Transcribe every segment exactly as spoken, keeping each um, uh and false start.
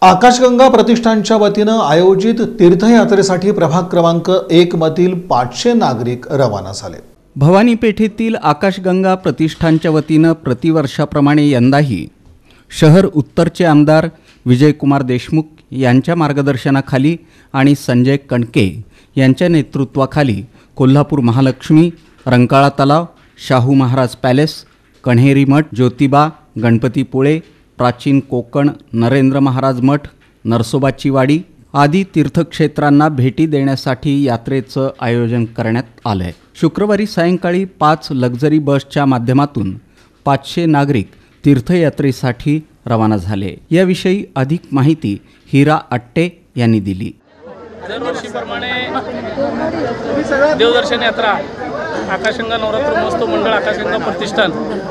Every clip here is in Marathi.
आकाशगंगा प्रतिष्ठानच्या वतीनं आयोजित तीर्थयात्रेसाठी प्रभाग क्रमांक एक मधील पाचशे नागरिक रवाना झाले। भवानी पेठेतील आकाशगंगा प्रतिष्ठानच्या वतीनं प्रतिवर्षाप्रमाणे यंदाही शहर उत्तरचे आमदार विजयकुमार देशमुख यांच्या मार्गदर्शनाखाली आणि संजय कणके यांच्या नेतृत्वाखाली कोल्हापूर महालक्ष्मी, रंकाळा तलाव, शाहू महाराज पॅलेस, कण्हेरी मठ, ज्योतिबा, गणपतीपुळे, प्राचीन कोकण, नरेंद्र महाराज मठ, नरसोबाची वाडी आदी तीर्थक्षेत्रांना भेटी देण्यासाठी यात्रेचं आयोजन करण्यात आलं आहे। शुक्रवारी सायंकाळी पाच लक्झरी बसच्या माध्यमातून पाचशे नागरिक तीर्थयात्रेसाठी रवाना झाले। याविषयी अधिक माहिती हिरा अट्टे यांनी दिली। दरवर्षीप्रमाणे देवदर्शन यात्रा आकाशगंगा नवरात्र महोत्सव मंडळ आकाशगंगा प्रतिष्ठान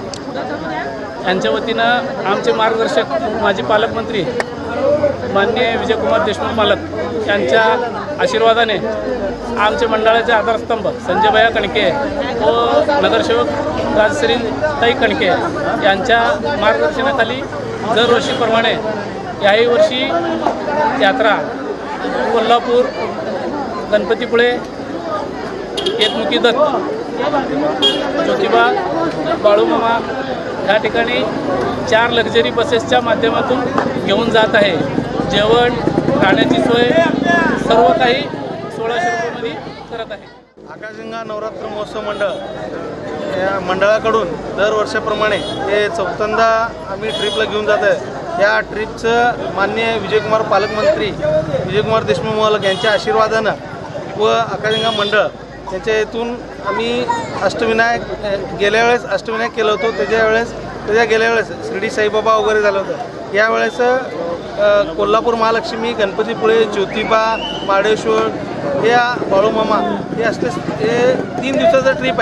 यांच्या वतीनं आमचे मार्गदर्शक माजी पालकमंत्री माननीय विजयकुमार देशमुख पालक यांच्या आशीर्वादाने आमचे मंडळाचे आधारस्तंभ संजयभाई कणके व नगरसेवक राजश्री ताई कणके यांच्या मार्गदर्शनाखाली दरवर्षीप्रमाणे याही वर्षी यात्रा कोल्हापूर, गणपतीपुळे, एकमुखी दत्त, ज्योतिबा, बाळूमामा या ठिकाणी चार लक्झरी बसेसच्या माध्यमातून घेऊन जात आहे। जेवण, राहण्याची सोय सर्व काही सोळाशे रुपयामध्ये करत आहे। आकाशगंगा नवरात्र महोत्सव मंडळ या मंडळाकडून दरवर्षाप्रमाणे हे चौथ्यांदा आम्ही ट्रिपला घेऊन जात आहे। या ट्रिपचं माननीय विजयकुमार पालकमंत्री विजयकुमार देशमुख मालक यांच्या आशीर्वादानं व आकाशगंगा मंडळ यांच्या इथून आम्ही अष्टविनायक गेल्या वेळेस अष्टविनायक केलं होतं, त्याच्या वेळेस त्याच्या गेल्या वेळेस शिर्डी साईबाबा वगैरे झालं होतं। यावेळेस कोल्हापूर महालक्ष्मी, गणपतीपुळे, ज्योतिबा, माडेश्वर या बाळूमामा हे असले हे तीन दिवसाचं ट्रिप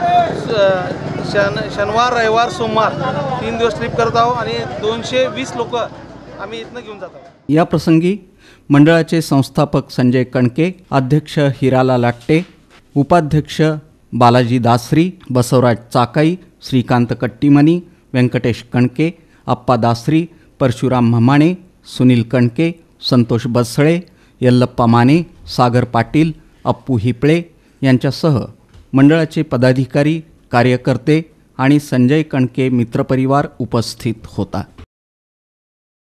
आहे। शन शनिवार, रविवार, सोमवार तीन दिवस ट्रिप करत आहोत आणि दोनशे वीस लोक आम्ही इथनं घेऊन जात आहोत। या प्रसंगी मंडळाचे संस्थापक संजय कणके, अध्यक्ष हिराला लाट्टे, उपाध्यक्ष बालाजी दासरी, बसवराज चाकाई, श्रीकांत कट्टीमनी, व्यंकटेश कणके, आप्पा दासरी, परशुराम म्हामाणे, सुनील कणके, संतोष बसळे, यल्लप्पा माने, सागर पाटील, अप्पू हिपळे यांच्यासह मंडळाचे पदाधिकारी, कार्यकर्ते आणि संजय कणके मित्रपरिवार उपस्थित होता।